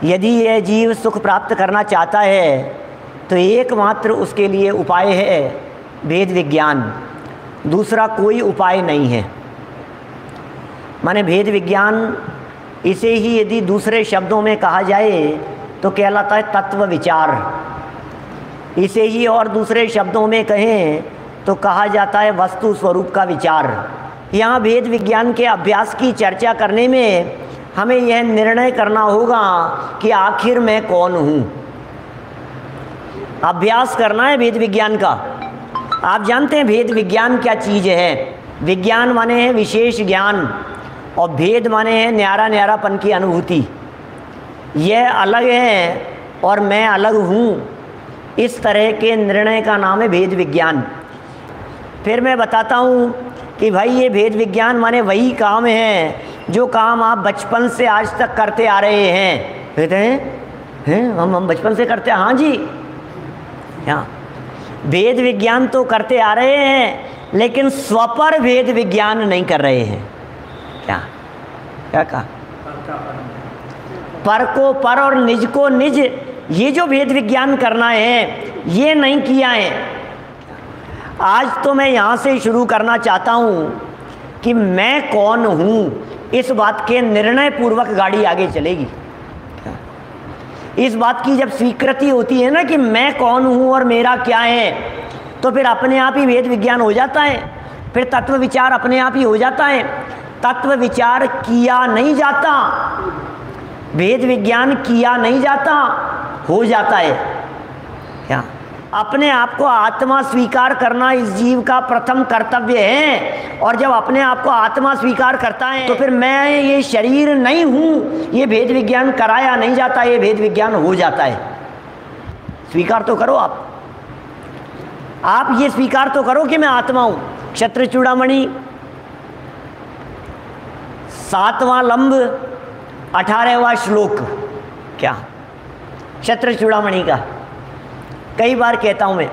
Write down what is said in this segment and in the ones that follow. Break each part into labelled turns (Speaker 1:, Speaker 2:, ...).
Speaker 1: यदि यह जीव सुख प्राप्त करना चाहता है तो एकमात्र उसके लिए उपाय है भेद विज्ञान, दूसरा कोई उपाय नहीं है। माने भेद विज्ञान, इसे ही यदि दूसरे शब्दों में कहा जाए तो कहलाता है तत्व विचार। इसे ही और दूसरे शब्दों में कहें तो कहा जाता है वस्तु स्वरूप का विचार। यहाँ भेद विज्ञान के अभ्यास की चर्चा करने में हमें यह निर्णय करना होगा कि आखिर मैं कौन हूँ। अभ्यास करना है भेद विज्ञान का। आप जानते हैं भेद विज्ञान क्या चीज़ है। विज्ञान माने है विशेष ज्ञान और भेद माने है न्यारा न्यारापन की अनुभूति। यह अलग है और मैं अलग हूँ, इस तरह के निर्णय का नाम है भेद विज्ञान। फिर मैं बताता हूँ कि भाई ये भेद विज्ञान माने वही काम है जो काम आप बचपन से आज तक करते आ रहे हैं। कहते हैं हम बचपन से करते हैं। हाँ जी, हाँ, भेद विज्ञान तो करते आ रहे हैं लेकिन स्वपर भेद विज्ञान नहीं कर रहे हैं। क्या क्या कहा? पर को पर और निज को निज, ये जो भेद विज्ञान करना है ये नहीं किया है। आज तो मैं यहाँ से शुरू करना चाहता हूँ कि मैं कौन हूँ, इस बात के निर्णय पूर्वक गाड़ी आगे चलेगी। इस बात की जब स्वीकृति होती है ना कि मैं कौन हूँ और मेरा क्या है, तो फिर अपने आप ही भेद विज्ञान हो जाता है, फिर तत्व विचार अपने आप ही हो जाता है। तत्व विचार किया नहीं जाता, भेद विज्ञान किया नहीं जाता, हो जाता है। क्या? अपने आप को आत्मा स्वीकार करना इस जीव का प्रथम कर्तव्य है। और जब अपने आप को आत्मा स्वीकार करता है तो फिर मैं ये शरीर नहीं हूँ, ये भेद विज्ञान कराया नहीं जाता, ये भेद विज्ञान हो जाता है। स्वीकार तो करो आप ये स्वीकार तो करो कि मैं आत्मा हूँ। क्षत्र चूड़ामणि 7वां लंब 18वां श्लोक, क्या क्षत्र चूड़ामणि का कई बार कहता हूं मैं,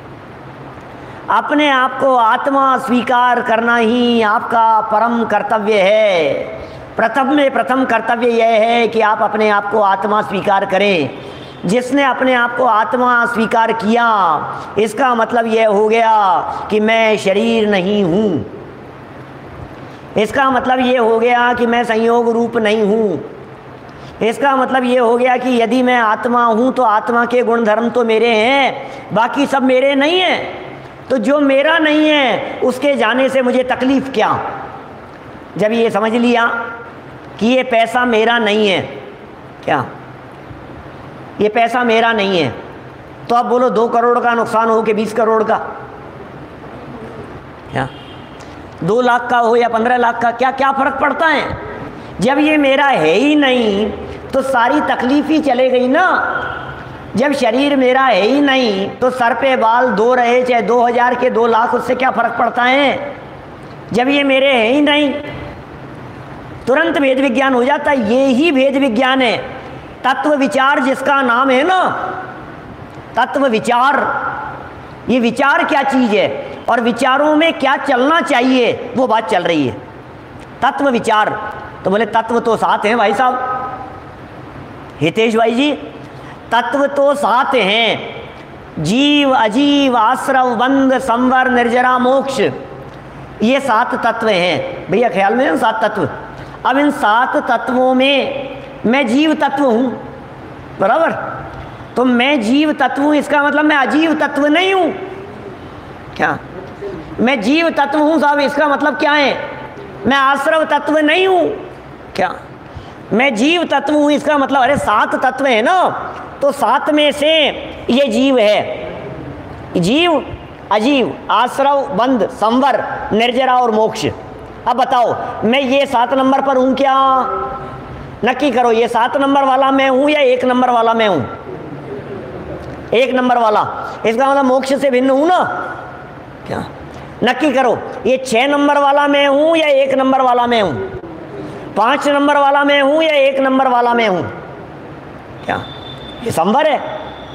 Speaker 1: अपने आप को आत्मा स्वीकार करना ही आपका परम कर्तव्य है। प्रथम कर्तव्य यह है कि आप अपने आप को आत्मा स्वीकार करें। जिसने अपने आप को आत्मा स्वीकार किया, इसका मतलब यह हो गया कि मैं शरीर नहीं हूँ। इसका मतलब ये हो गया कि मैं संयोग रूप नहीं हूँ। इसका मतलब ये हो गया कि यदि मैं आत्मा हूँ तो आत्मा के गुण धर्म तो मेरे हैं, बाकी सब मेरे नहीं हैं। तो जो मेरा नहीं है उसके जाने से मुझे तकलीफ़ क्या। जब ये समझ लिया कि ये पैसा मेरा नहीं है, क्या ये पैसा मेरा नहीं है, तो अब बोलो 2 करोड़ का नुकसान हो कि 20 करोड़ का, क्या 2 लाख का हो या 15 लाख का, क्या क्या फ़र्क पड़ता है। जब ये मेरा है ही नहीं तो सारी तकलीफ ही चले गई ना। जब शरीर मेरा है ही नहीं तो सर पे बाल 2 रहे चाहे 2000 के 2 लाख, उससे क्या फ़र्क पड़ता है। जब ये मेरे है ही नहीं तुरंत भेद विज्ञान हो जाता है। ये ही भेद विज्ञान है, तत्व विचार जिसका नाम है ना, तत्व विचार। ये विचार क्या चीज़ है और विचारों में क्या चलना चाहिए वो बात चल रही है। तत्व विचार, तो बोले तत्व तो 7 हैं भाई साहब, हितेश भाई जी, तत्व तो 7 हैं। जीव, अजीव, आश्रव, बंध, संवर, निर्जरा, मोक्ष, ये 7 तत्व हैं। भैया ख्याल में 7 तत्व। अब इन 7 तत्वों में मैं जीव तत्व हूँ, बराबर। तो मैं जीव तत्व हूँ, इसका मतलब मैं अजीव तत्व नहीं हूँ। क्या मैं जीव तत्व हूँ साहब, इसका मतलब क्या है, मैं आश्रव तत्व नहीं हूँ। क्या मैं जीव तत्व हूँ, इसका मतलब अरे 7 तत्व है ना, तो 7 में से ये जीव है। जीव, अजीव, आश्रव, बंध, संवर, निर्जरा और मोक्ष। अब बताओ मैं ये 7 नंबर पर हूँ क्या? नक्की करो, ये 7 नंबर वाला मैं हूँ या 1 नंबर वाला मैं हूँ? 1 नंबर वाला, इसका मतलब मोक्ष से भिन्न हूँ ना। क्या नक्की करो, ये 6 नंबर वाला मैं हूँ या 1 नंबर वाला मैं हूँ? 5 नंबर वाला मैं हूँ या 1 नंबर वाला मैं हूँ? क्या ये संवर है?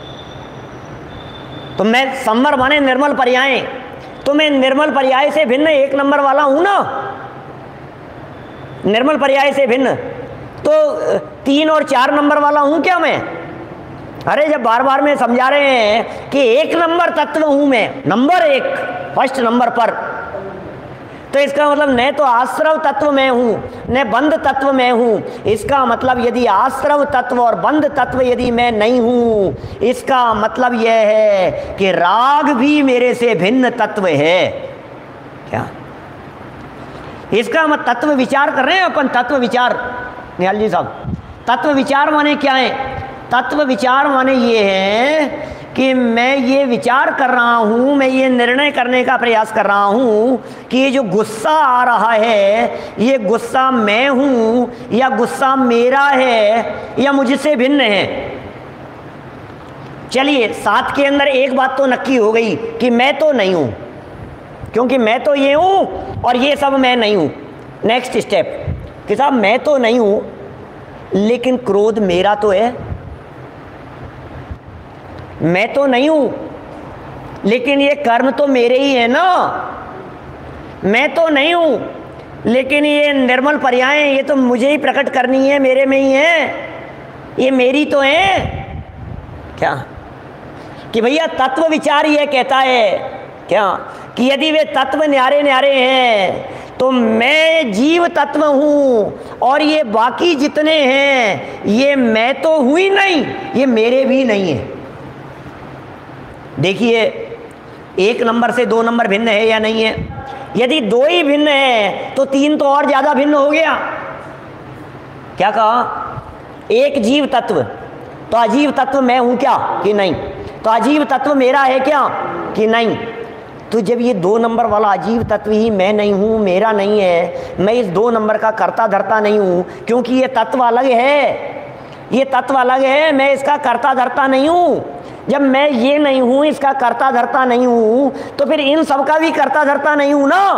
Speaker 1: तो मैं संवर माने निर्मल पर्याय, तो मैं निर्मल पर्याय से भिन्न 1 नंबर वाला हूँ ना। निर्मल पर्याय से भिन्न, तो 3 और 4 नंबर वाला हूं क्या मैं? अरे जब बार बार में समझा रहे हैं कि 1 नंबर तत्व हूं मैं, नंबर 1, फर्स्ट नंबर पर, तो इसका मतलब न तो आश्रव तत्व में हूं न बंध तत्व में हूं। इसका मतलब यदि आश्रव तत्व और बंध तत्व यदि मैं नहीं हूं, इसका मतलब यह है कि राग भी मेरे से भिन्न तत्व है। क्या इसका मतलब तत्व विचार कर रहे हैं अपन? तत्व विचार, निहाल जी साहब, तत्व विचार माने क्या है? तत्व विचार माने ये है कि मैं ये विचार कर रहा हूँ, मैं ये निर्णय करने का प्रयास कर रहा हूँ कि ये जो गुस्सा आ रहा है, ये गुस्सा मैं हूँ या गुस्सा मेरा है या मुझसे भिन्न है। चलिए 7 के अंदर एक बात तो नक्की हो गई कि मैं तो नहीं हूँ, क्योंकि मैं तो ये हूँ और ये सब मैं नहीं हूँ। नेक्स्ट स्टेप कि साहब मैं तो नहीं हूँ, लेकिन क्रोध मेरा तो है। मैं तो नहीं हूं लेकिन ये कर्म तो मेरे ही है ना। मैं तो नहीं हूं लेकिन ये निर्मल पर्याय ये तो मुझे ही प्रकट करनी है, मेरे में ही है, ये मेरी तो है। क्या कि भैया तत्व विचार ये कहता है क्या कि यदि वे तत्व न्यारे न्यारे हैं तो मैं जीव तत्व हूं और ये बाकी जितने हैं ये मैं तो हूं ही नहीं, ये मेरे भी नहीं है। देखिए 1 नंबर से 2 नंबर भिन्न है या नहीं है? यदि 2 ही भिन्न है तो 3 तो और ज्यादा भिन्न हो गया। क्या कहा? 1 जीव तत्व, तो अजीव तत्व मैं हूं क्या कि नहीं? तो अजीव तत्व मेरा है क्या कि नहीं? तो जब ये 2 नंबर वाला अजीव तत्व ही मैं नहीं हूं, मेरा नहीं है, मैं इस 2 नंबर का कर्ता धर्ता नहीं हूं, क्योंकि ये तत्व अलग है, ये तत्व अलग है, मैं इसका कर्ता धर्ता नहीं हूं। जब मैं ये नहीं हूं, इसका कर्ता धर्ता नहीं हूं, तो फिर इन सब का भी कर्ता धर्ता नहीं हूं ना।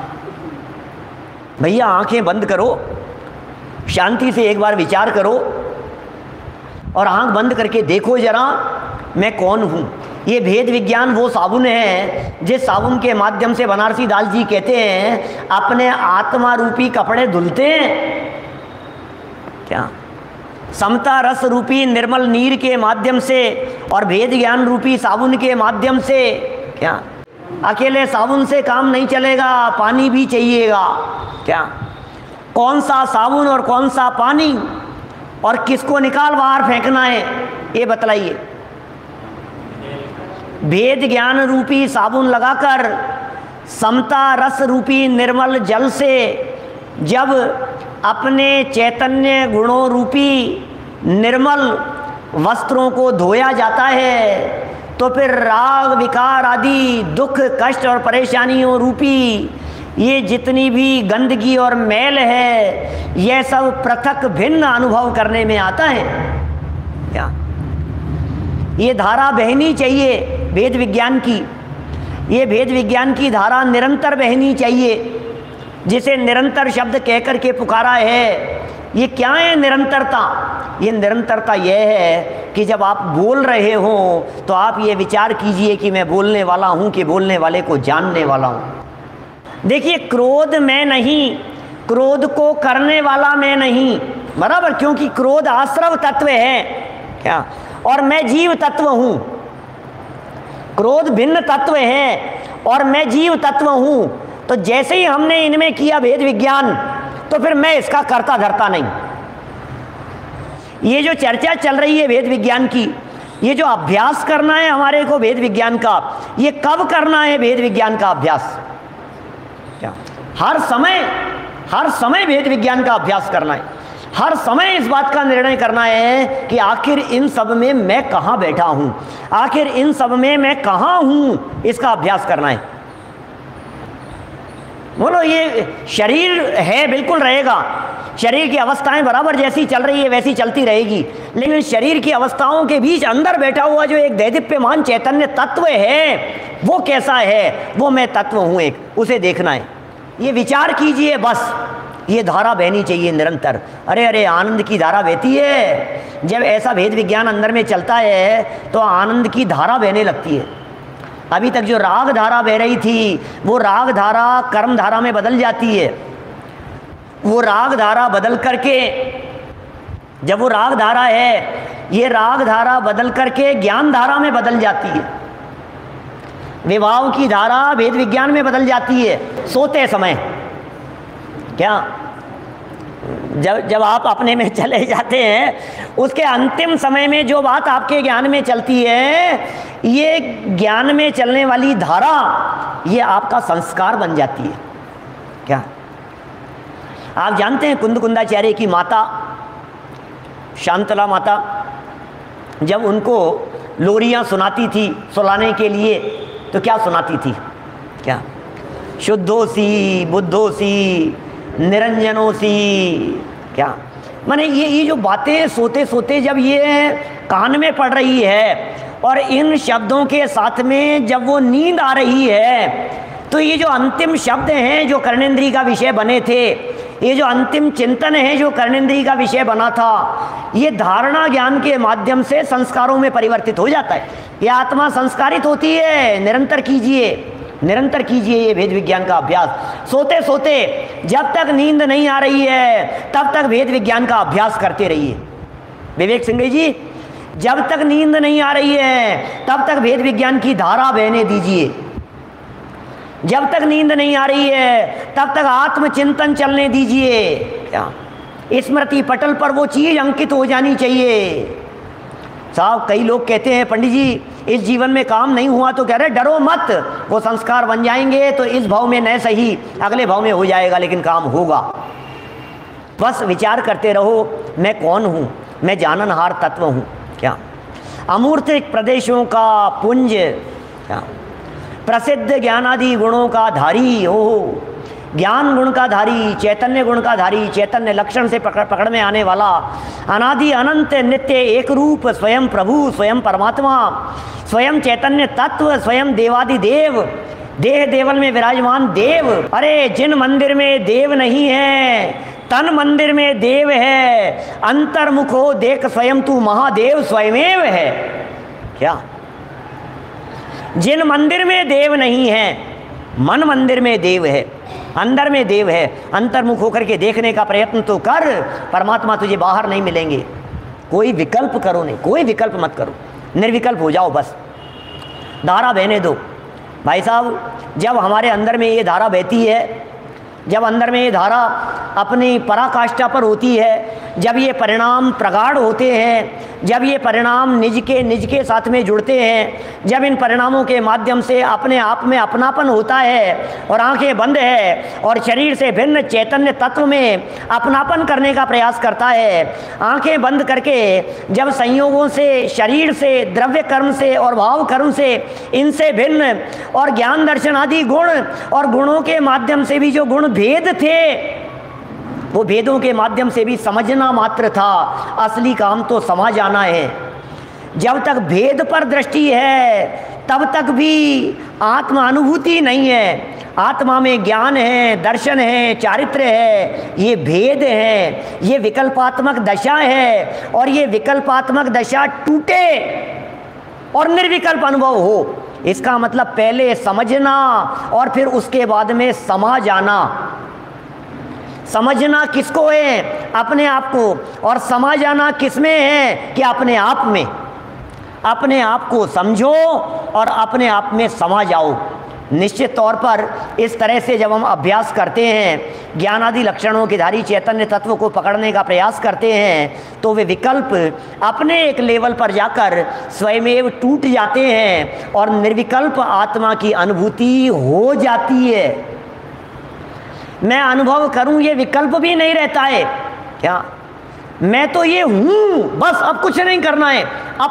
Speaker 1: भैया आंखें बंद करो, शांति से एक बार विचार करो और आंख बंद करके देखो जरा मैं कौन हूं। ये भेद विज्ञान वो साबुन है जिस साबुन के माध्यम से बनारसी दास जी कहते हैं अपने आत्मा रूपी कपड़े धुलते हैं। क्या समता रस रूपी निर्मल नीर के माध्यम से और भेद ज्ञान रूपी साबुन के माध्यम से। क्या अकेले साबुन से काम नहीं चलेगा, पानी भी चाहिएगा। क्या कौन सा साबुन और कौन सा पानी और किसको निकाल बाहर फेंकना है ये बतलाइए। भेद ज्ञान रूपी साबुन लगाकर समता रस रूपी निर्मल जल से जब अपने चैतन्य गुणों रूपी निर्मल वस्त्रों को धोया जाता है तो फिर राग विकार आदि दुख कष्ट और परेशानियों रूपी ये जितनी भी गंदगी और मैल है यह सब पृथक भिन्न अनुभव करने में आता है। क्या ये धारा बहनी चाहिए वेद विज्ञान की, ये वेद विज्ञान की धारा निरंतर बहनी चाहिए, जिसे निरंतर शब्द कहकर के पुकारा है। ये क्या है निरंतरता? ये निरंतरता यह है कि जब आप बोल रहे हो तो आप ये विचार कीजिए कि मैं बोलने वाला हूं कि बोलने वाले को जानने वाला हूं। देखिए क्रोध में नहीं, क्रोध को करने वाला मैं नहीं, बराबर, क्योंकि क्रोध आश्रव तत्व है। क्या और मैं जीव तत्व हूं। क्रोध भिन्न तत्व है और मैं जीव तत्व हूं। तो जैसे ही हमने इनमें किया भेद विज्ञान तो फिर मैं इसका कर्ता धर्ता नहीं। ये जो चर्चा चल रही है भेद विज्ञान की, ये जो अभ्यास करना है हमारे को भेद विज्ञान का, ये कब करना है भेद विज्ञान का अभ्यास? क्या हर समय भेद विज्ञान का अभ्यास करना है। हर समय इस बात का निर्णय करना है कि आखिर इन सब में मैं कहाँ बैठा हूँ, आखिर इन सब में मैं कहाँ हूँ, इसका अभ्यास करना है। बोलो ये शरीर है बिल्कुल रहेगा, शरीर की अवस्थाएं बराबर जैसी चल रही है वैसी चलती रहेगी, लेकिन शरीर की अवस्थाओं के बीच अंदर बैठा हुआ जो एक दैदीप्यमान चैतन्य तत्व है वो कैसा है? वो मैं तत्व हूँ एक, उसे देखना है। ये विचार कीजिए बस। ये धारा बहनी चाहिए निरंतर। अरे अरे आनंद की धारा बहती है। जब ऐसा भेद विज्ञान अंदर में चलता है तो आनंद की धारा बहने लगती है। अभी तक जो राग धारा बह रही थी वो राग धारा कर्म धारा में बदल जाती है। वो राग धारा बदल करके जब वो राग धारा है, ये राग धारा बदल करके ज्ञान धारा में बदल जाती है, विभाव की धारा वेद विज्ञान में बदल जाती है सोते समय। क्या जब आप अपने में चले जाते हैं, उसके अंतिम समय में जो बात आपके ज्ञान में चलती है, ये ज्ञान में चलने वाली धारा ये आपका संस्कार बन जाती है। क्या आप जानते हैं कुंदकुंदाचार्य की माता शांतला माता, जब उनको लोरियां सुनाती थी सुलाने के लिए, तो क्या सुनाती थी? क्या शुद्धोसी बुद्धोसी निरंजनोसी। क्या माने ये जो बातें सोते सोते जब ये कान में पड़ रही है और इन शब्दों के साथ में जब वो नींद आ रही है, तो ये जो अंतिम शब्द हैं जो कर्णेंद्रिय का विषय बने थे, ये जो अंतिम चिंतन है जो कर्णेंद्रिय का विषय बना था, ये धारणा ज्ञान के माध्यम से संस्कारों में परिवर्तित हो जाता है। ये आत्मा संस्कारित होती है। निरंतर कीजिए ये वेद विज्ञान का अभ्यास। सोते सोते जब तक नींद नहीं आ रही है, तब तक वेद विज्ञान का अभ्यास करते रहिए। विवेक सिंह जी, जब तक नींद नहीं आ रही है, तब तक वेद विज्ञान की धारा बहने दीजिए। जब तक नींद नहीं आ रही है, तब तक आत्मचिंतन चलने दीजिए। क्या स्मृति पटल पर वो चीज अंकित हो जानी चाहिए। साहब, कई लोग कहते हैं पंडित जी इस जीवन में काम नहीं हुआ, तो कह रहे डरो मत, वो संस्कार बन जाएंगे तो इस भाव में न सही अगले भाव में हो जाएगा, लेकिन काम होगा। बस विचार करते रहो, मैं कौन हूँ? मैं जाननहार तत्व हूँ। क्या अमूर्तिक प्रदेशों का पुंज, क्या प्रसिद्ध ज्ञानादि गुणों का धारी हो, ज्ञान गुण का धारी, चैतन्य गुण का धारी, चैतन्य लक्षण से पकड़ में आने वाला, अनादि अनंत नित्य एक रूप स्वयं प्रभु, स्वयं परमात्मा, स्वयं चैतन्य तत्व, स्वयं देवादि देव, देह देवल में विराजमान देव। अरे जिन मंदिर में देव नहीं है, तन मंदिर में देव है। अंतर्मुख हो देख स्वयं तू महादेव स्वयमेव है। क्या जिन मंदिर में देव नहीं है, मन मंदिर में देव है, अंदर में देव है। अंतर्मुख होकर के देखने का प्रयत्न तो कर, परमात्मा तुझे बाहर नहीं मिलेंगे। कोई विकल्प करो नहीं, कोई विकल्प मत करो, निर्विकल्प हो जाओ। बस धारा बहने दो। भाई साहब, जब हमारे अंदर में ये धारा बहती है, जब अंदर में ये धारा अपनी पराकाष्ठा पर होती है, जब ये परिणाम प्रगाढ़ होते हैं, जब ये परिणाम निज के साथ में जुड़ते हैं, जब इन परिणामों के माध्यम से अपने आप में अपनापन होता है और आंखें बंद है और शरीर से भिन्न चैतन्य तत्व में अपनापन करने का प्रयास करता है, आंखें बंद करके जब संयोगों से, शरीर से, द्रव्य कर्म से और भाव कर्म से, इनसे भिन्न और ज्ञान दर्शन आदि गुण और गुणों के माध्यम से भी जो गुण भेद थे, वो भेदों के माध्यम से भी समझना मात्र था। असली काम तो समा जाना है। जब तक भेद पर दृष्टि है, तब तक भी आत्मा अनुभूति नहीं है। आत्मा में ज्ञान है, दर्शन है, चारित्र्य है, ये भेद है, ये विकल्पात्मक दशा है। और ये विकल्पात्मक दशा टूटे और निर्विकल्प अनुभव हो, इसका मतलब पहले समझना और फिर उसके बाद में समा जाना। समझना किसको है? अपने आप को। और समा जाना किसमें है? कि अपने आप में। अपने आप को समझो और अपने आप में समा जाओ। निश्चित तौर पर इस तरह से जब हम अभ्यास करते हैं, ज्ञानादि लक्षणों के धारी चैतन्य तत्व को पकड़ने का प्रयास करते हैं, तो वे विकल्प अपने एक लेवल पर जाकर स्वयमेव टूट जाते हैं और निर्विकल्प आत्मा की अनुभूति हो जाती है। मैं अनुभव करूं, ये विकल्प भी नहीं रहता है। क्या मैं तो ये हूं, बस अब कुछ नहीं करना है।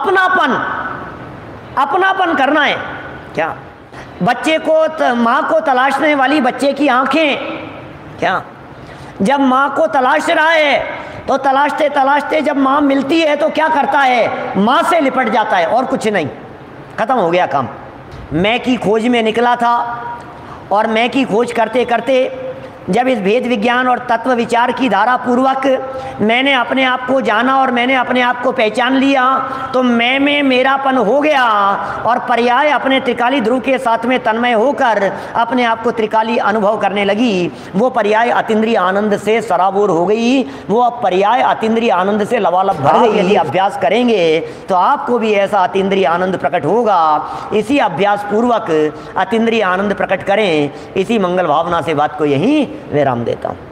Speaker 1: अपनापन करना है। क्या बच्चे को, माँ को तलाशने वाली बच्चे की आंखें, क्या जब माँ को तलाश रहा है तो तलाशते तलाशते जब माँ मिलती है तो क्या करता है? माँ से लिपट जाता है और कुछ नहीं, खत्म हो गया काम। मैं की खोज में निकला था और मैं की खोज करते करते जब इस भेद विज्ञान और तत्व विचार की धारा पूर्वक मैंने अपने आप को जाना और मैंने अपने आप को पहचान लिया, तो मैं में मेरापन हो गया और पर्याय अपने त्रिकाली ध्रुव के साथ में तन्मय होकर अपने आप को त्रिकाली अनुभव करने लगी। वो पर्याय अतीन्द्रिय आनंद से सराबोर हो गई, वो अब पर्याय अतीन्द्रिय आनंद से लबालब भर गई। यदि अभ्यास करेंगे तो आपको भी ऐसा अतीन्द्रिय आनंद प्रकट होगा। इसी अभ्यास पूर्वक अतीन्द्रिय आनंद प्रकट करें। इसी मंगल भावना से बात को यहीं विराम देता हूँ।